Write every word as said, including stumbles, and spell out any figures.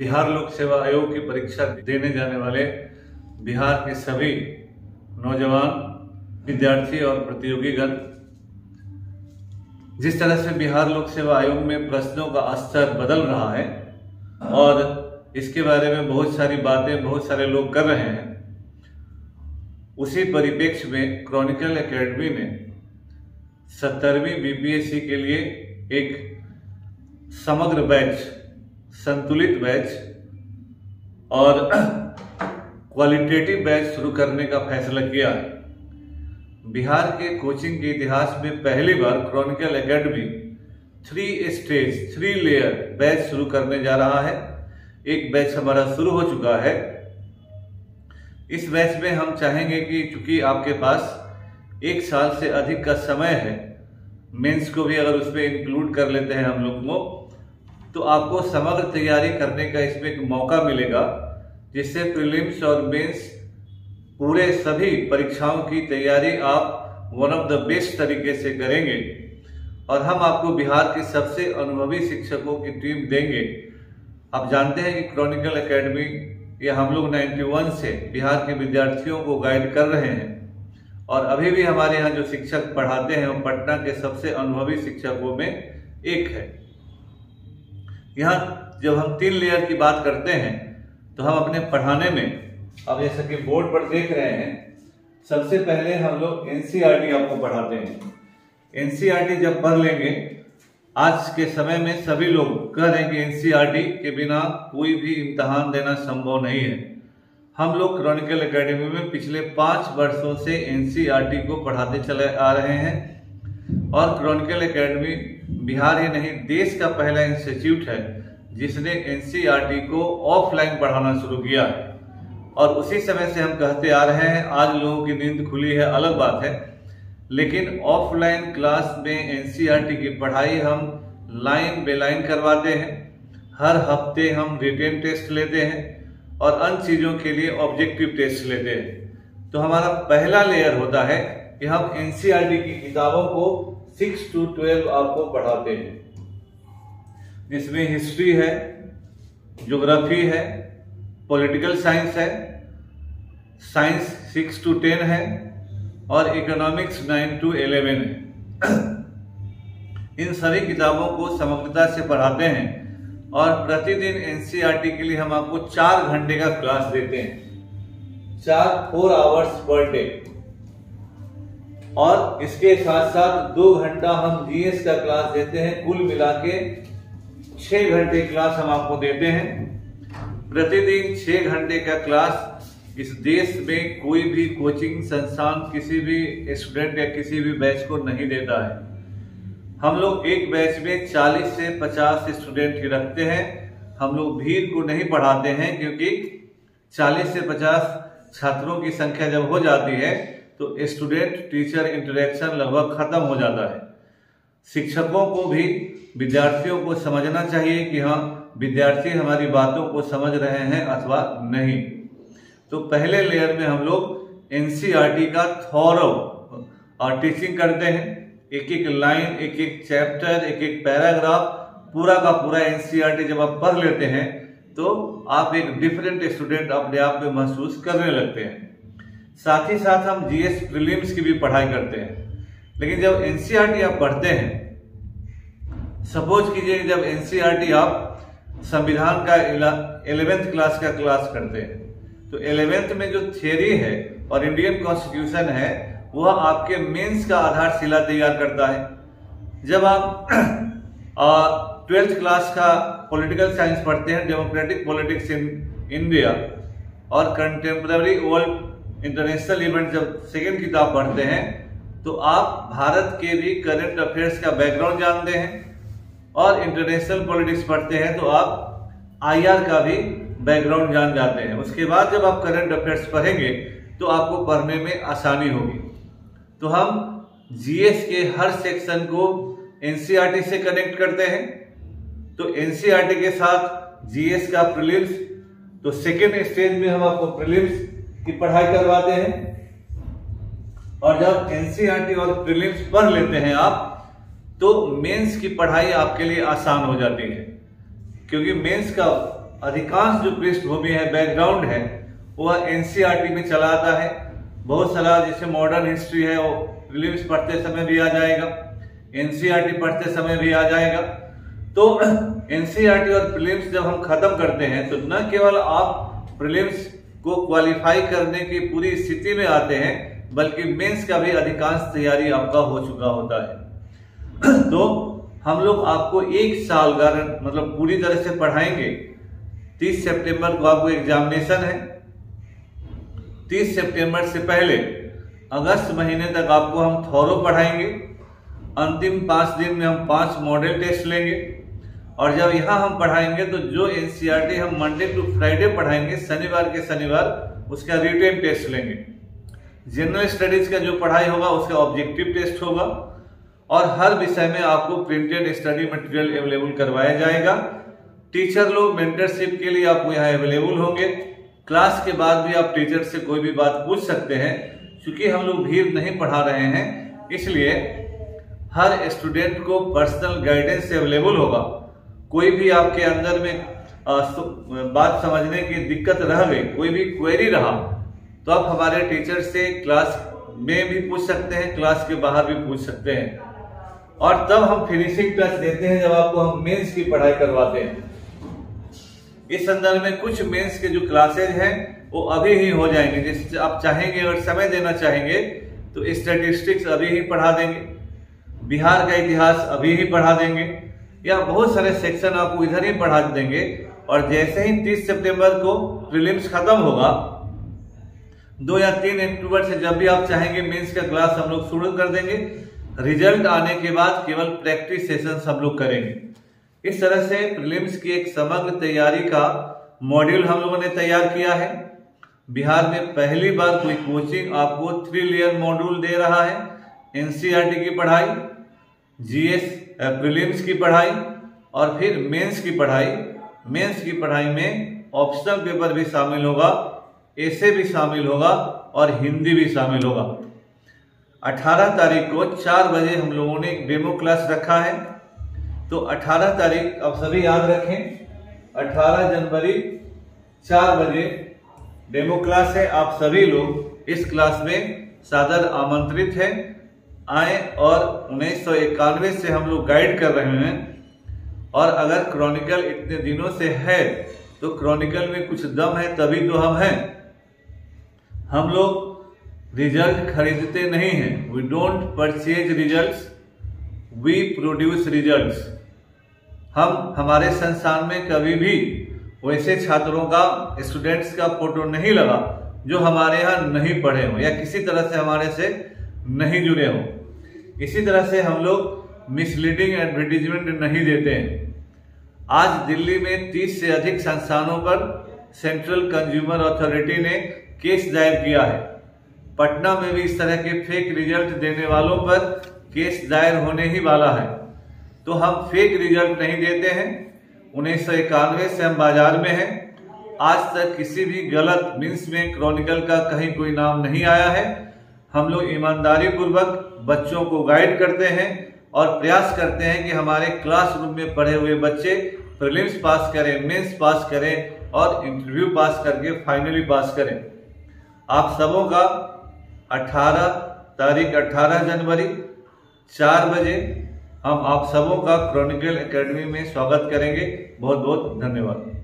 बिहार लोक सेवा आयोग की परीक्षा देने जाने वाले बिहार के सभी नौजवान विद्यार्थी और प्रतियोगीगण, जिस तरह से बिहार लोक सेवा आयोग में प्रश्नों का स्तर बदल रहा है और इसके बारे में बहुत सारी बातें बहुत सारे लोग कर रहे हैं, उसी परिप्रेक्ष्य में क्रॉनिकल एकेडमी ने सत्तरवीं बीपीएससी के लिए एक समग्र बैच, संतुलित बैच और क्वालिटेटिव बैच शुरू करने का फैसला किया है। बिहार के कोचिंग के इतिहास में पहली बार Chronicle academy three stage three layer batch शुरू करने जा रहा है। एक बैच हमारा शुरू हो चुका है। इस बैच में हम चाहेंगे कि चूंकि आपके पास एक साल से अधिक का समय है, मेंस को भी अगर उसमें इंक्लूड कर लेते हैं हम लोग को, तो आपको समग्र तैयारी करने का इसमें एक मौका मिलेगा, जिससे प्रीलिम्स और मेंस पूरे सभी परीक्षाओं की तैयारी आप वन ऑफ द बेस्ट तरीके से करेंगे और हम आपको बिहार के सबसे अनुभवी शिक्षकों की टीम देंगे। आप जानते हैं कि क्रॉनिकल एकेडमी ये हम लोग इक्यानवे से बिहार के विद्यार्थियों को गाइड कर रहे हैं और अभी भी हमारे यहाँ जो शिक्षक पढ़ाते हैं वो पटना के सबसे अनुभवी शिक्षकों में एक है। यहाँ जब हम तीन लेयर की बात करते हैं तो हम अपने पढ़ाने में, अब जैसा कि बोर्ड पर देख रहे हैं, सबसे पहले हम लोग एनसीईआरटी आपको पढ़ाते हैं। एनसीईआरटी जब पढ़ लेंगे, आज के समय में सभी लोग कह रहे हैं कि एनसीईआरटी के बिना कोई भी इम्तहान देना संभव नहीं है। हम लोग क्रॉनिकल एकेडमी में पिछले पांच वर्षों से एनसीईआरटी को पढ़ाते चले आ रहे हैं और क्रॉनिकल एकेडमी बिहार ही नहीं देश का पहला इंस्टीट्यूट है जिसने एनसीईआरटी को ऑफलाइन पढ़ाना शुरू किया है। और उसी समय से हम कहते आ रहे हैं, आज लोगों की नींद खुली है अलग बात है, लेकिन ऑफलाइन क्लास में एनसीईआरटी की पढ़ाई हम लाइन बे लाइन करवाते हैं। हर हफ्ते हम रिटेन टेस्ट लेते हैं और अन्य चीजों के लिए ऑब्जेक्टिव टेस्ट लेते हैं। तो हमारा पहला लेयर होता है कि हम एनसीईआरटी की किताबों को सिक्स टू ट्वेल्व आपको पढ़ाते हैं, जिसमें हिस्ट्री है, ज्योग्राफी है, पॉलिटिकल साइंस है, साइंस सिक्स टू टेन है और इकोनॉमिक्स नाइन टू इलेवन है। इन सभी किताबों को समग्रता से पढ़ाते हैं और प्रतिदिन एनसीईआरटी के लिए हम आपको चार घंटे का क्लास देते हैं, चार फोर आवर्स पर डे। और इसके साथ साथ दो घंटा हम जीएस का क्लास देते हैं। कुल मिला के छह घंटे क्लास हम आपको देते हैं। प्रतिदिन छह घंटे का क्लास इस देश में कोई भी कोचिंग संस्थान किसी भी स्टूडेंट या किसी भी बैच को नहीं देता है। हम लोग एक बैच में चालीस से पचास स्टूडेंट ही रखते हैं। हम लोग भीड़ को नहीं पढ़ाते हैं, क्योंकि चालीस से पचास छात्रों की संख्या जब हो जाती है तो स्टूडेंट टीचर इंटरेक्शन लगभग खत्म हो जाता है। शिक्षकों को भी विद्यार्थियों को समझना चाहिए कि हाँ, विद्यार्थी हमारी बातों को समझ रहे हैं अथवा नहीं। तो पहले लेयर में हम लोग एनसीईआरटी का थॉरो और टीचिंग करते हैं। एक एक लाइन, एक एक चैप्टर, एक एक पैराग्राफ, पूरा का पूरा एनसीईआरटी जब आप पढ़ लेते हैं तो आप एक डिफरेंट स्टूडेंट अपने आप में महसूस करने लगते हैं। साथ ही साथ हम जीएस प्रीलिम्स की भी पढ़ाई करते हैं। लेकिन जब एनसीईआरटी आप पढ़ते हैं, सपोज कीजिए जब एनसीईआरटी आप संविधान का इलेवेंथ क्लास का क्लास करते हैं, तो इलेवेंथ में जो थियरी है और इंडियन कॉन्स्टिट्यूशन है वह आपके मेंस का आधारशिला तैयार करता है। जब आप ट्वेल्थ क्लास का पॉलिटिकल साइंस पढ़ते हैं, डेमोक्रेटिक पॉलिटिक्स इन इंडिया और कंटेम्पररी वर्ल्ड इंटरनेशनल इवेंट जब सेकेंड किताब पढ़ते हैं, तो आप भारत के भी करंट अफेयर्स का बैकग्राउंड जानते हैं। और इंटरनेशनल पॉलिटिक्स पढ़ते हैं तो आप आईआर का भी बैकग्राउंड जान जाते हैं। उसके बाद जब आप करंट अफेयर्स पढ़ेंगे तो आपको पढ़ने में आसानी होगी। तो हम जीएस के हर सेक्शन को एनसीईआरटी से कनेक्ट करते हैं। तो एनसीईआरटी के साथ जीएस का प्रीलिम्स, तो सेकेंड स्टेज में हम आपको प्रीलिम्स की पढ़ाई करवाते हैं। और जब एनसीईआरटी और प्रीलिम्स पढ़ लेते हैं आप, तो मेंस की पढ़ाई आपके लिए आसान हो जाती है, क्योंकि मेंस का अधिकांश जो पृष्ठभूमि है, बैकग्राउंड है, वह एनसीईआरटी में चला आता है। बहुत सारा जैसे मॉडर्न हिस्ट्री है वो प्रीलिम्स पढ़ते समय भी आ जाएगा, एनसीईआरटी पढ़ते समय भी आ जाएगा। तो एनसीईआरटी और प्रीलिम्स जब हम खत्म करते हैं तो न केवल आप प्रीलिम्स को क्वालिफाई करने की पूरी स्थिति में आते हैं, बल्कि मेंस का भी अधिकांश तैयारी आपका हो चुका होता है। तो हम लोग आपको एक साल का मतलब पूरी तरह से पढ़ाएंगे। तीस सितंबर को आपको एग्जामिनेशन है। तीस सितंबर से पहले अगस्त महीने तक आपको हम थोरो पढ़ाएंगे। अंतिम पांच दिन में हम पांच मॉडल टेस्ट लेंगे, और जब यहाँ हम पढ़ाएंगे तो जो एनसीईआरटी हम मंडे टू फ्राइडे पढ़ाएंगे, शनिवार के शनिवार उसका रिटेन टेस्ट लेंगे। जनरल स्टडीज का जो पढ़ाई होगा उसका ऑब्जेक्टिव टेस्ट होगा, और हर विषय में आपको प्रिंटेड स्टडी मटेरियल अवेलेबल करवाया जाएगा। टीचर लोग मेंटरशिप के लिए आपको यहाँ अवेलेबल होंगे। क्लास के बाद भी आप टीचर से कोई भी बात पूछ सकते हैं। क्योंकि हम लोग भीड़ नहीं पढ़ा रहे हैं, इसलिए हर स्टूडेंट को पर्सनल गाइडेंस अवेलेबल होगा। कोई भी आपके अंदर में आ, बात समझने की दिक्कत रह गई, कोई भी क्वेरी रहा, तो आप हमारे टीचर से क्लास में भी पूछ सकते हैं, क्लास के बाहर भी पूछ सकते हैं। और तब हम फिनिशिंग टच देते हैं जब आपको हम मेंस की पढ़ाई करवाते हैं। इस संदर्भ में कुछ मेंस के जो क्लासेज हैं वो अभी ही हो जाएंगे। जैसे आप चाहेंगे, अगर समय देना चाहेंगे तो स्टैटिस्टिक्स अभी ही पढ़ा देंगे, बिहार का इतिहास अभी ही पढ़ा देंगे, या बहुत सारे सेक्शन आपको इधर ही पढ़ा देंगे। और जैसे ही तीस सितंबर को प्रीलिम्स खत्म होगा, दो या तीन अक्टूबर से जब भी आप चाहेंगे मेंस का क्लास हम लोग शुरू कर देंगे। रिजल्ट आने के बाद केवल प्रैक्टिस सेशंस हम लोग करेंगे। इस तरह से प्रीलिम्स की एक समग्र तैयारी का मॉड्यूल हम लोगों ने तैयार किया है। बिहार में पहली बार कोई कोचिंग आपको थ्री लेयर मॉड्यूल दे रहा है। एनसीईआरटी की पढ़ाई, जीएस प्रीलिम्स की पढ़ाई, और फिर मेंस की पढ़ाई। मेंस की पढ़ाई में ऑप्शनल पेपर भी शामिल होगा, ऐसे भी शामिल होगा, और हिंदी भी शामिल होगा। अठारह तारीख को चार बजे हम लोगों ने एक डेमो क्लास रखा है। तो अठारह तारीख आप सभी याद रखें, अठारह जनवरी चार बजे डेमो क्लास है। आप सभी लोग इस क्लास में सादर आमंत्रित हैं। आए, और उन्नीस सौ इक्यानवे से हम लोग गाइड कर रहे हैं। और अगर क्रॉनिकल इतने दिनों से है तो क्रॉनिकल में कुछ दम है, तभी तो हम हैं। हम लोग रिजल्ट खरीदते नहीं हैं। We don't purchase results, we produce results. हम हमारे संस्थान में कभी भी वैसे छात्रों का, स्टूडेंट्स का फोटो नहीं लगा जो हमारे यहाँ नहीं पढ़े हो या किसी तरह से हमारे से नहीं जुड़े हो। इसी तरह से हम लोग मिसलीडिंग एडवर्टीजमेंट नहीं देते हैं। आज दिल्ली में तीस से अधिक संस्थानों पर सेंट्रल कंज्यूमर अथॉरिटी ने केस दायर किया है। पटना में भी इस तरह के फेक रिजल्ट देने वालों पर केस दायर होने ही वाला है। तो हम फेक रिजल्ट नहीं देते हैं। उन्नीस सौ इक्यानवे से हम बाजार में हैं। आज तक किसी भी गलत मीन्स में क्रॉनिकल का कहीं कोई नाम नहीं आया है। हम लोग ईमानदारी पूर्वक बच्चों को गाइड करते हैं और प्रयास करते हैं कि हमारे क्लासरूम में पढ़े हुए बच्चे प्रीलिम्स पास करें, मेंस पास करें और इंटरव्यू पास करके फाइनली पास करें। आप सबों का अठारह तारीख अठारह जनवरी चार बजे हम आप सबों का क्रॉनिकल एकेडमी में स्वागत करेंगे। बहुत बहुत धन्यवाद।